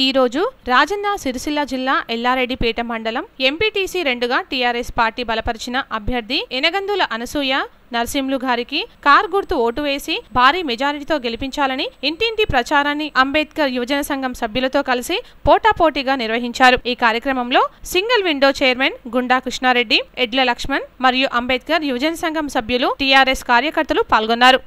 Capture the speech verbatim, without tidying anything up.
ఈ రోజు రాజన్న సిరిసిల్ల జిల్లా ఎల్లారెడ్డిపేట మండలం ఎంపీటీసీ రెండుగా టీఆర్ఎస్ పార్టీ బలపరిచిన అభ్యర్థి ఎనగందుల అనసూయ నర్సింహులు గారికి కార్ గుర్తు ఓటు వేసి భారీ మెజారిటీతో గెలిపించాలని ఇంటింటి ప్రచారాన్ని అంబేద్కర్ యువజన సంఘం సభ్యులతో కలిసి పోటాపోటీగా నిర్వహించారు। ఈ కార్యక్రమంలో సింగిల్ విండో చైర్మన్ గుండా కృష్ణారెడ్డి, ఎడ్ల లక్ష్మణ్ మరియు అంబేద్కర్ యువజన సంఘం సభ్యులు, టీఆర్ఎస్ కార్యకర్తలు పాల్గొన్నారు।